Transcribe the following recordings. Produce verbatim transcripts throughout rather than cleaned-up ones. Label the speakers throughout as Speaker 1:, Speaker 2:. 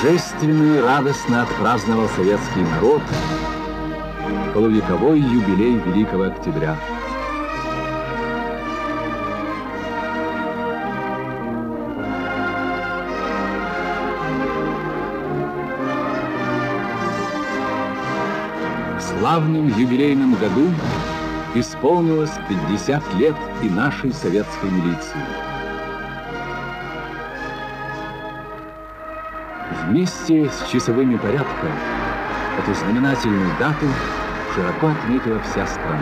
Speaker 1: Торжественно и радостно отпраздновал советский народ полувековой юбилей Великого Октября. В славном юбилейном году исполнилось пятьдесят лет и нашей советской милиции. Вместе с часовыми порядка эту знаменательную дату широко отметила вся страна.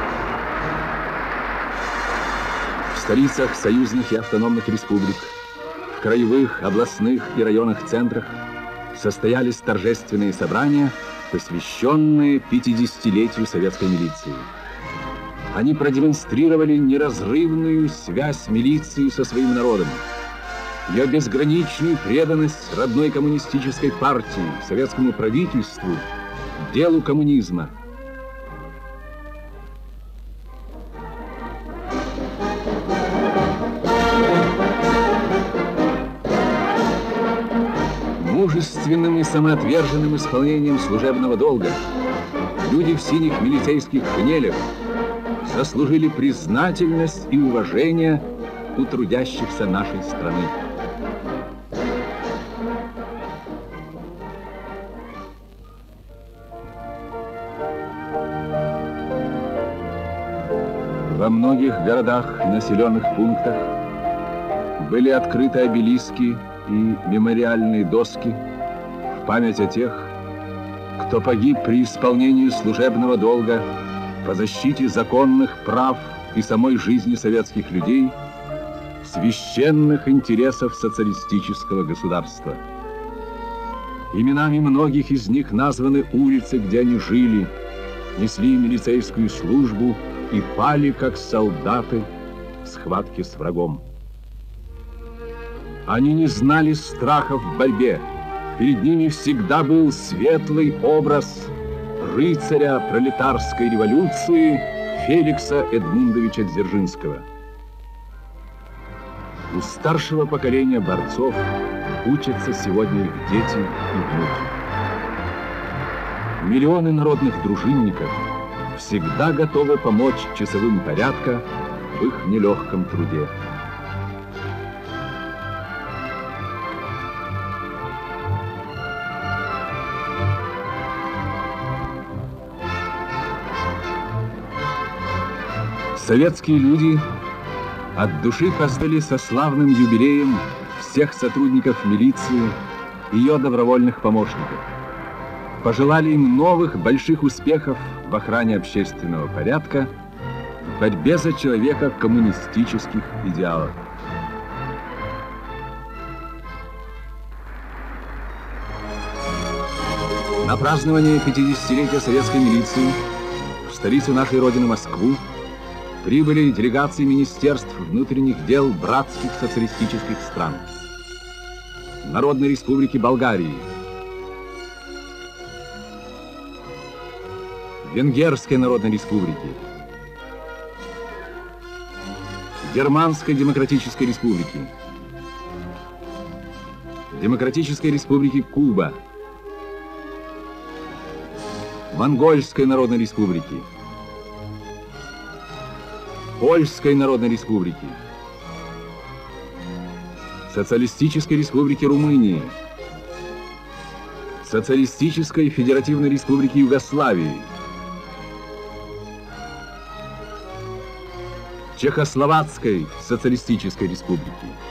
Speaker 1: В столицах союзных и автономных республик, в краевых, областных и районных центрах состоялись торжественные собрания, посвященные пятидесятилетию советской милиции. Они продемонстрировали неразрывную связь милиции со своим народом, ее безграничную преданность родной коммунистической партии, советскому правительству, делу коммунизма. Мужественным и самоотверженным исполнением служебного долга люди в синих милицейских шинелях заслужили признательность и уважение у трудящихся нашей страны. Во многих городах и населенных пунктах были открыты обелиски и мемориальные доски в память о тех, кто погиб при исполнении служебного долга по защите законных прав и самой жизни советских людей, священных интересов социалистического государства. Именами многих из них названы улицы, где они жили, несли милицейскую службу и пали, как солдаты, в схватке с врагом. Они не знали страха в борьбе. Перед ними всегда был светлый образ рыцаря пролетарской революции Феликса Эдмундовича Дзержинского. У старшего поколения борцов учатся сегодня их дети и внуки. Миллионы народных дружинников всегда готовы помочь часовым порядка в их нелегком труде. Советские люди от души поздравили со славным юбилеем всех сотрудников милиции и ее добровольных помощников. Пожелали им новых больших успехов в охране общественного порядка, в борьбе за человека коммунистических идеалов. На празднование пятидесятилетия советской милиции в столицу нашей Родины Москву прибыли делегации министерств внутренних дел братских социалистических стран, Народной Республики Болгарии, Венгерской Народной Республики, Германской Демократической Республики, Демократической Республики Куба, Монгольской Народной Республики, Польской Народной Республики, Социалистической Республики Румынии, Социалистической Федеративной Республики Югославии, Чехословацкой Социалистической Республики.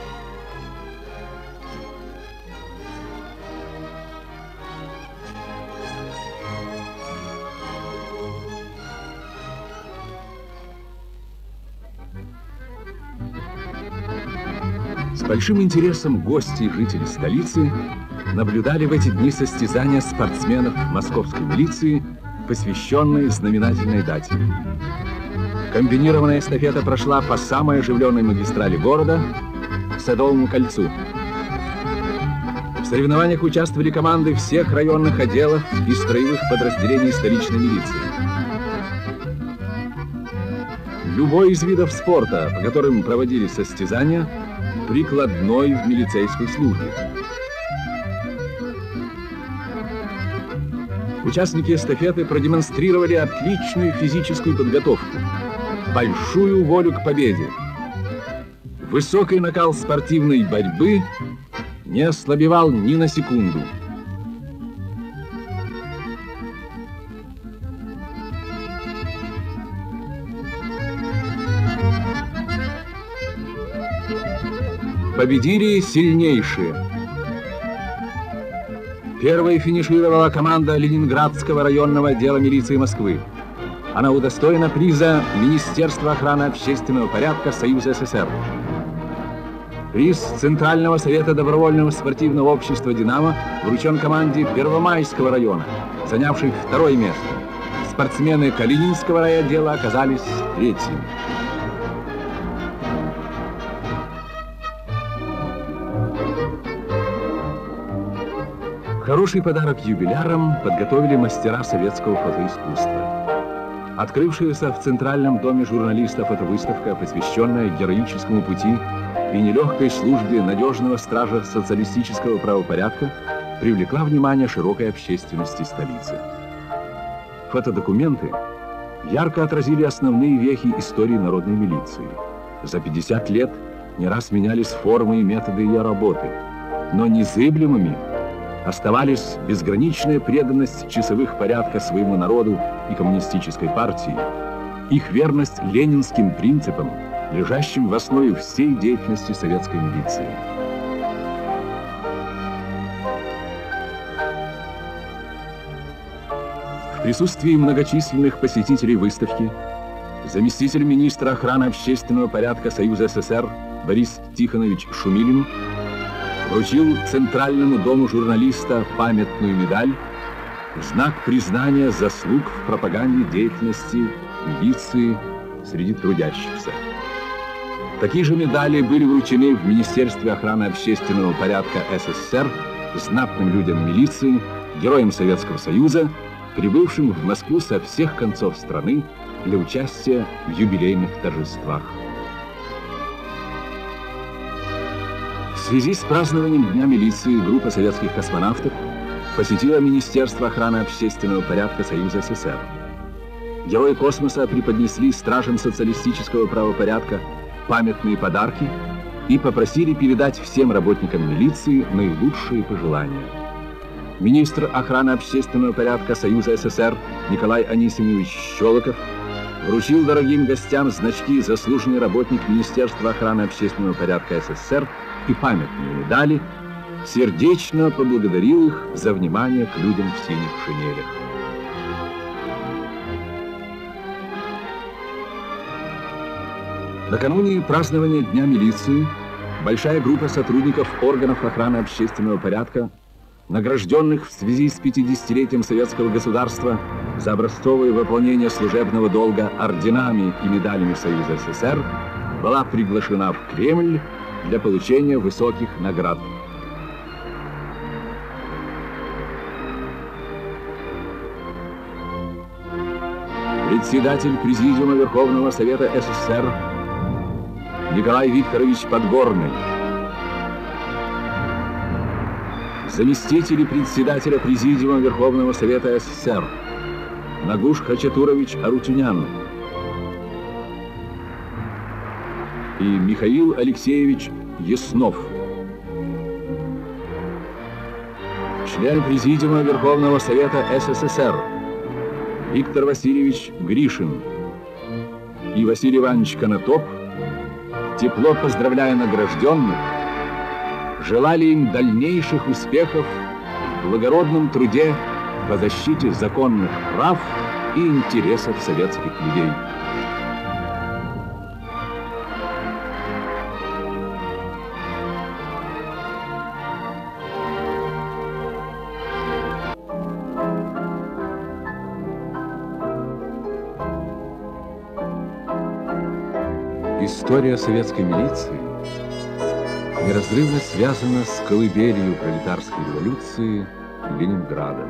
Speaker 1: С большим интересом гости и жители столицы наблюдали в эти дни состязания спортсменов московской милиции, посвященные знаменательной дате. Комбинированная эстафета прошла по самой оживленной магистрали города к Садовому кольцу. В соревнованиях участвовали команды всех районных отделов и строевых подразделений столичной милиции. Любой из видов спорта, по которым проводились состязания, прикладной в милицейской службе. Участники эстафеты продемонстрировали отличную физическую подготовку, большую волю к победе. Высокий накал спортивной борьбы не ослабевал ни на секунду. Победили сильнейшие. Первой финишировала команда Ленинградского районного отдела милиции Москвы. Она удостоена приза Министерства охраны общественного порядка Союза СССР. Приз Центрального совета добровольного спортивного общества «Динамо» вручен команде Первомайского района, занявшей второе место. Спортсмены Калининского райотдела оказались третьими. Хороший подарок юбилярам подготовили мастера советского фотоискусства. Открывшаяся в Центральном доме журналистов фотовыставка, посвященная героическому пути и нелегкой службе надежного стража социалистического правопорядка, привлекла внимание широкой общественности столицы. Фотодокументы ярко отразили основные вехи истории народной милиции. За пятьдесят лет не раз менялись формы и методы ее работы, но незыблемыми оставались безграничная преданность часовых порядка своему народу и коммунистической партии, их верность ленинским принципам, лежащим в основе всей деятельности советской милиции. В присутствии многочисленных посетителей выставки заместитель министра охраны общественного порядка Союза СССР Борис Тихонович Шумилин вручил Центральному дому журналиста памятную медаль в знак признания заслуг в пропаганде деятельности милиции среди трудящихся. Такие же медали были вручены в Министерстве охраны общественного порядка СССР знатным людям милиции, героям Советского Союза, прибывшим в Москву со всех концов страны для участия в юбилейных торжествах. В связи с празднованием Дня милиции группа советских космонавтов посетила Министерство охраны общественного порядка Союза СССР. Герои космоса преподнесли стражам социалистического правопорядка памятные подарки и попросили передать всем работникам милиции наилучшие пожелания. Министр охраны общественного порядка Союза СССР Николай Анисимович Щелоков вручил дорогим гостям значки «Заслуженный работник Министерства охраны общественного порядка СССР» и памятные медали, сердечно поблагодарил их за внимание к людям в синих шинелях. Накануне празднования Дня милиции большая группа сотрудников органов охраны общественного порядка, награжденных в связи с пятидесятилетием советского государства за образцовое выполнение служебного долга орденами и медалями Союза СССР, была приглашена в Кремль для получения высоких наград. Председатель Президиума Верховного Совета СССР Николай Викторович Подгорный, заместители председателя Президиума Верховного Совета СССР Нагуш Хачатурович Арутюнян и Михаил Алексеевич Яснов, член Президиума Верховного Совета СССР Виктор Васильевич Гришин и Василий Иванович Конотоп, тепло поздравляя награжденных, желали им дальнейших успехов в благородном труде по защите законных прав и интересов советских людей. История советской милиции неразрывно связана с колыбелью пролетарской революции Ленинградом.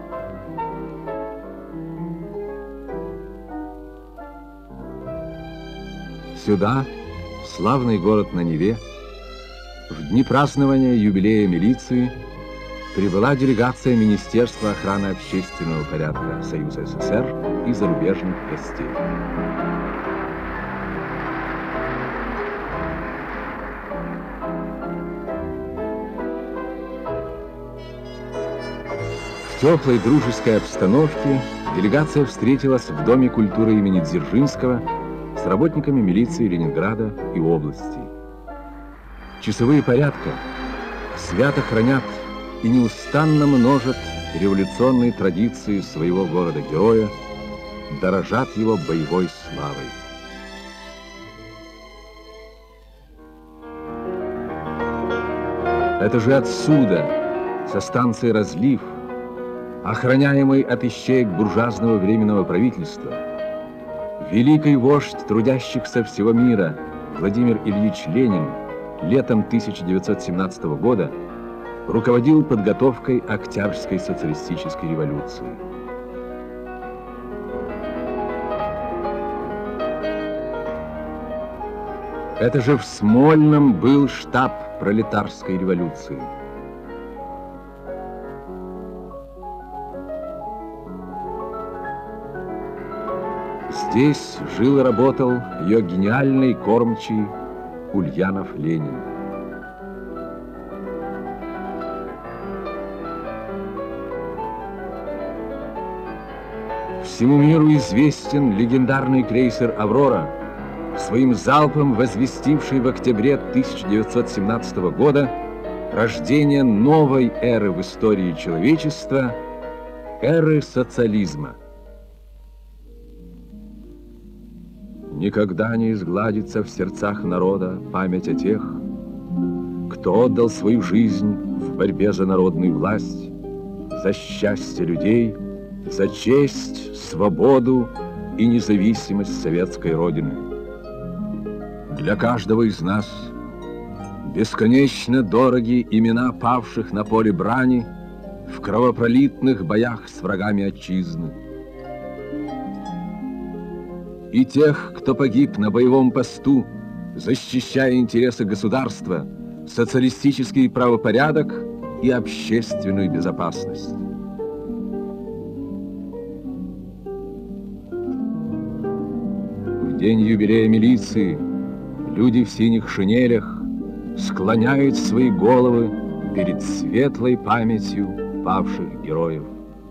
Speaker 1: Сюда, в славный город на Неве, в дни празднования юбилея милиции прибыла делегация Министерства охраны общественного порядка Союза СССР и зарубежных гостей. В теплой дружеской обстановке делегация встретилась в Доме культуры имени Дзержинского с работниками милиции Ленинграда и области. Часовые порядка свято хранят и неустанно множат революционные традиции своего города-героя, дорожат его боевой славой. Это же отсюда, со станции «Разлив», охраняемый от ищеек буржуазного временного правительства, великий вождь трудящихся всего мира Владимир Ильич Ленин летом тысяча девятьсот семнадцатого года руководил подготовкой Октябрьской социалистической революции. Это же в Смольном был штаб пролетарской революции. Здесь жил и работал ее гениальный кормчий Ульянов Ленин. Всему миру известен легендарный крейсер «Аврора», своим залпом возвестивший в октябре тысяча девятьсот семнадцатого года рождение новой эры в истории человечества, эры социализма. Никогда не изгладится в сердцах народа память о тех, кто отдал свою жизнь в борьбе за народную власть, за счастье людей, за честь, свободу и независимость советской Родины. Для каждого из нас бесконечно дороги имена павших на поле брани в кровопролитных боях с врагами отчизны. И тех, кто погиб на боевом посту, защищая интересы государства, социалистический правопорядок и общественную безопасность. В день юбилея милиции люди в синих шинелях склоняют свои головы перед светлой памятью павших героев.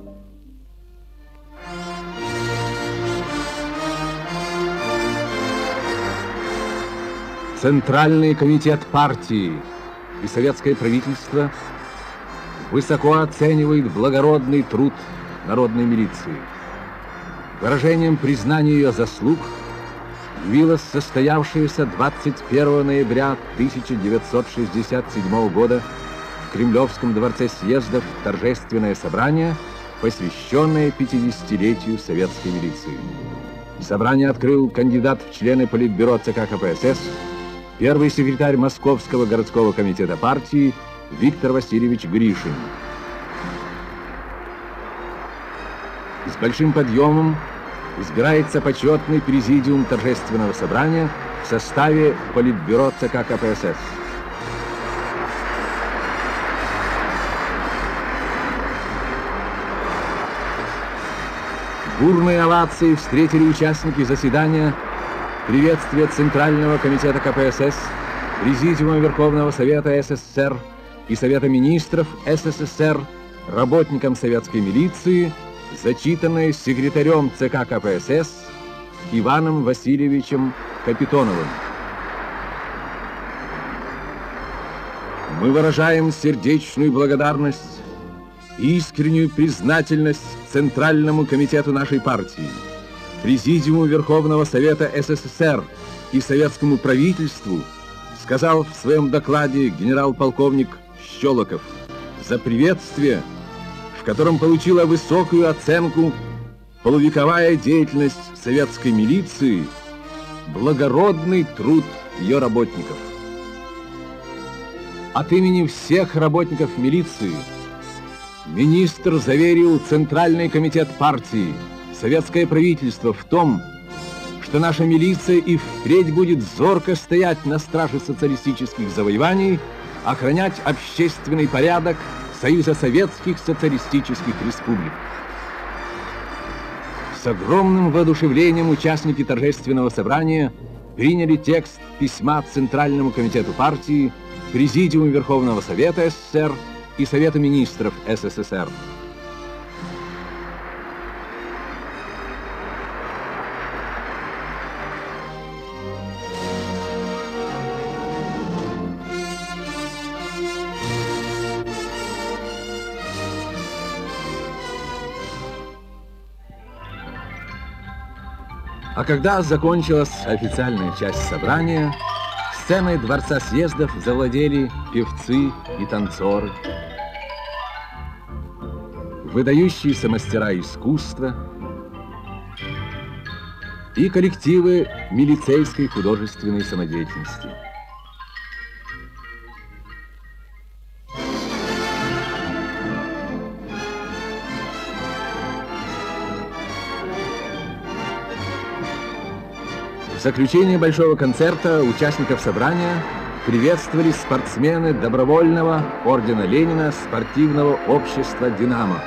Speaker 1: Центральный комитет партии и советское правительство высоко оценивает благородный труд народной милиции. Выражением признания ее заслуг явилось состоявшееся двадцать первого ноября тысяча девятьсот шестьдесят седьмого года в Кремлевском дворце съездов торжественное собрание, посвященное пятидесятилетию советской милиции. Собрание открыл кандидат в члены Политбюро ЦК КПСС, первый секретарь Московского городского комитета партии Виктор Васильевич Гришин. С большим подъемом избирается почетный президиум торжественного собрания в составе Политбюро ЦК КПСС. Бурные овации встретили участники заседания, приветствие Центрального комитета КПСС, Президиума Верховного Совета СССР и Совета Министров СССР, работникам советской милиции, зачитанное секретарем ЦК КПСС Иваном Васильевичем Капитоновым. Мы выражаем сердечную благодарность и искреннюю признательность Центральному комитету нашей партии, Президиуму Верховного Совета СССР и советскому правительству, сказал в своем докладе генерал-полковник Щелоков, за приветствие, в котором получила высокую оценку полувековая деятельность советской милиции, благородный труд ее работников. От имени всех работников милиции министр заверил Центральный комитет партии, советское правительство в том, что наша милиция и впредь будет зорко стоять на страже социалистических завоеваний, охранять общественный порядок, Союза Советских Социалистических Республик. С огромным воодушевлением участники торжественного собрания приняли текст письма Центральному комитету партии, Президиуму Верховного Совета СССР и Совета министров СССР. А когда закончилась официальная часть собрания, сценой Дворца съездов завладели певцы и танцоры, выдающиеся мастера искусства и коллективы милицейской художественной самодеятельности. В заключение большого концерта участников собрания приветствовали спортсмены добровольного ордена Ленина спортивного общества «Динамо».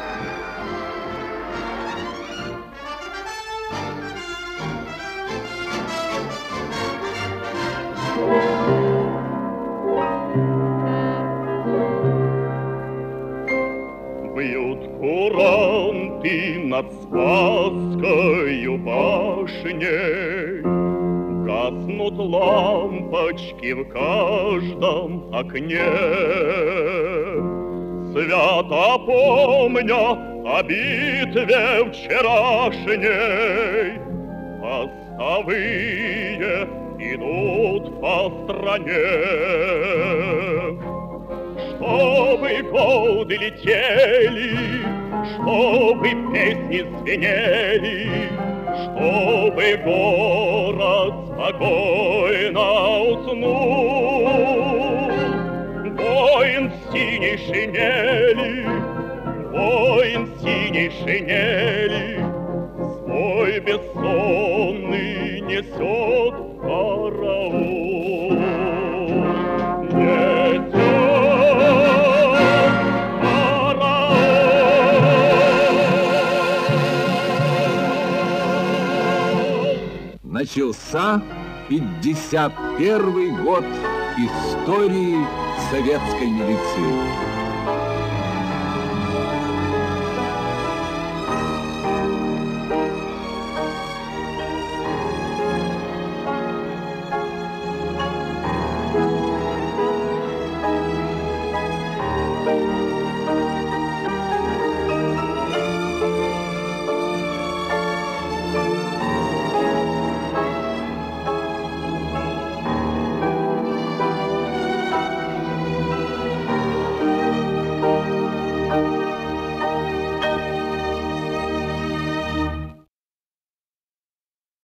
Speaker 2: Бьют куранты над Спасскою башней, гаснут лампочки в каждом окне. Свято помня о битве вчерашней, постовые идут по стране. Чтобы годы летели, чтобы песни звенели, чтобы город спокойно уснул. Воин в синей шинели, воин в синей шинели, свой бессонный несет караул. Несет
Speaker 1: начался пятьдесят первый год истории советской милиции.